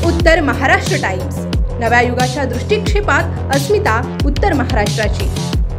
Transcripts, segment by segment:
उत्तर महाराष्ट्र टाइम्स, नव्या युगाच्या दृष्टिक्षेपात अस्मिता उत्तर महाराष्ट्राची।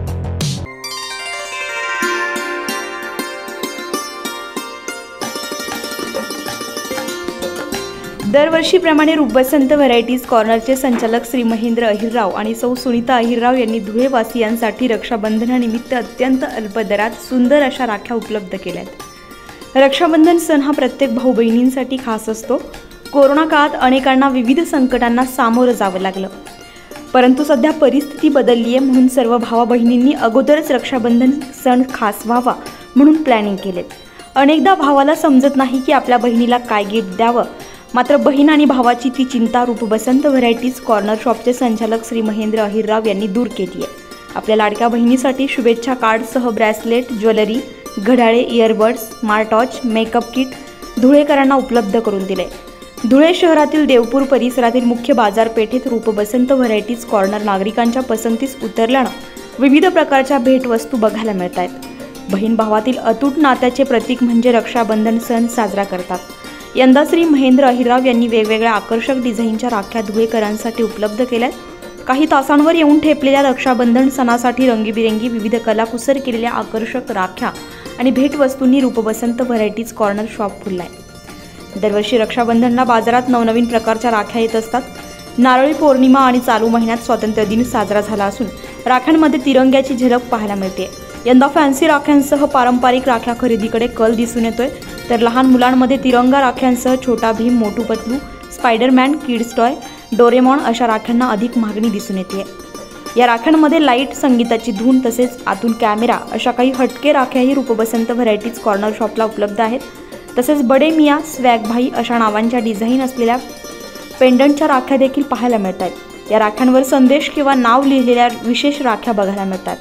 दरवर्षीप्रमाणे रूपबसंत व्हरायटीज कॉर्नरचे संचालक श्री महेंद्र अहिरराव आणि सौ सुनीता अहिरराव यांनी धुळेवासियांसाठी रक्षाबंधनानिमित्त अत्यंत अल्प दरात सुंदर अशा राख्या उपलब्ध केल्यात। रक्षाबंधन सण हा प्रत्येक भाऊ बहिणींसाठी खास असतो। कोरोना काळात अनेकांना विविध संकटांना सामोरं जावं लागलं, परंतु सध्या परिस्थिती बदलली आहे, म्हणून सर्व भावा बहिणींनी अगोदरच रक्षाबंधन सण खास व्हावा म्हणून प्लॅनिंग केलेत। अनेकदा भावाला समजत नाही की आपल्या बहिणीला काय गिफ्ट द्यावं, मात्र बहीण आणि भावाची ती चिंता रूपबसंत व्हरायटीज कॉर्नर शॉपचे संचालक श्री महेंद्र अहिरराव यांनी दूर केली आहे। आपल्या लाडक्या बहिणीसाठी शुभेच्छा कार्डसह ब्रेसलेट, ज्वेलरी, घड्याळे, earbuds, smart watch, makeup kit धुळेकरांना उपलब्ध करून दिले। धुळे शहरातील देवपूर परिसरातील मुख्य बाजारपेठेत रूपबसंत व्हरायटीज कॉर्नर नागरिकांच्या पसंतीस उतरल्यानं विविध प्रकारच्या भेटवस्तू बघायला मिळत आहेत। बहीण भावातील अतूट नात्याचे प्रतीक म्हणजे रक्षाबंधन सण साजरा करतात। यंदा श्री महेंद्र अहिरराव यांनी वेगवेगळ्या आकर्षक डिझाईनच्या राख्या धुळेकरांसाठी उपलब्ध केल्यात। काही तासांवर येऊन ठेपलेल्या रक्षाबंधन सणासाठी रंगीबिरंगी विविध कलाकुसर केलेल्या आकर्षक राख्या आणि भेटवस्तूंनी रूपबसंत व्हरायटीज कॉर्नर शॉप फुललाय। दरवर्षी रक्षाबंधनला बाजारात नवनवीन प्रकारच्या राख्या येत असतात। नारळी पौर्णिमा आणि चालू महिन्यात स्वातंत्र्य दिन साजरा झाला असून राख्यांमध्ये तिरंग्याची झलक पाहायला मिळते। यंदा फॅन्सी राख्यांसह पारंपरिक राख्या खरेदीकडे कल दिसून येतोय, तर लहान मुलांमध्ये तिरंगा राख्यांसह Chhota Bheem, Motu Patlu, Spiderman, kids toy, Doraemon अशा राख्यांना अधिक मागणी दिसून येते। या राख्यांमध्ये लाईट, संगीताची धून तसेच आतून कॅमेरा अशा काही हटके राख्याही रूपबसंत व्हरायटीज कॉर्नर शॉपला उपलब्ध आहेत। तसेच बडे मिया, स्वॅग भाई अशा नावांच्या डिझाईन असलेल्या पेंडंटच्या राख्या देखील पाहायला मिळतात। या राख्यांवर संदेश किंवा नाव लिहिलेल्या विशेष राख्या बघायला मिळतात।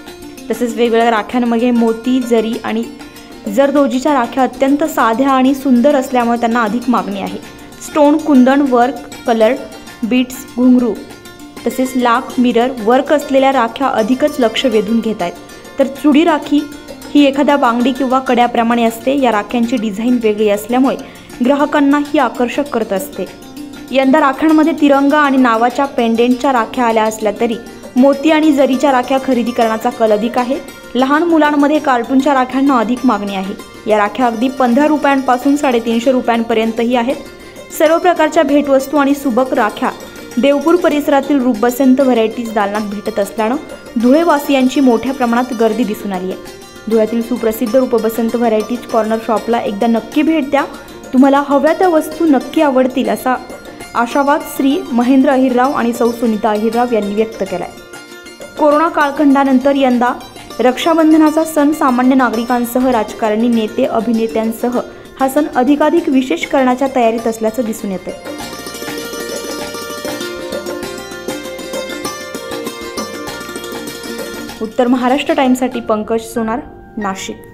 तसेच वेगवेगळ्या राख्यांमध्ये मोती, जरी आणि जरदोजीच्या राख्या अत्यंत साध्या आणि सुंदर असल्यामुळे त्यांना अधिक मागणी आहे। Stone, kundan, work, colour, beads, घुंगरू तसेच लाख, मिरर वर्क असलेल्या राख्या अधिकच लक्ष वेधून घेत आहेत। तर चुडी राखी ही एखाद्या बांगडी किंवा कड्याप्रमाणे असते। या राख्यांची डिझाईन वेगळी असल्यामुळे ग्राहकांना ही आकर्षक करत असते। यंदा राख्यांमध्ये तिरंगा आणि नावाच्या पेंडेंटच्या राख्या आल्या असल्या तरी मोती आणि जरीच्या राख्या खरेदी करण्याचा कल अधिक आहे। लहान मुलांमध्ये कार्टूनच्या राख्यांना अधिक मागणी आहे। या राख्या अगदी 15 रुपयांपासून 350 रुपयांपर्यंतही आहेत। सर्व प्रकारच्या भेटवस्तू आणि सुबक राख्या देवपूर परिसरातील रूपबसंत व्हरायटीज दालनात भेटत असल्यानं धुळेवासियांची मोठ्या प्रमाणात गर्दी दिसून आली आहे। धुळ्यातील सुप्रसिद्ध रूपबसंत व्हरायटीज कॉर्नर शॉपला एकदा नक्की भेट द्या, तुम्हाला हव्या त्या वस्तू नक्की आवडतील असा आशावाद श्री महेंद्र अहिरराव आणि सौ सुनीता अहिरराव यांनी व्यक्त केलाय। कोरोना कालखंडानंतर यंदा रक्षाबंधनाचा सण सामान्य नागरिकांसह राजकारणी, नेते, अभिनेत्यांसह हा सण अधिकाधिक विशेष करण्याच्या तयारीत असल्याचं दिसून येतंय। उत्तर महाराष्ट्र टाइम्ससाठी पंकज सोनार, नाशिक।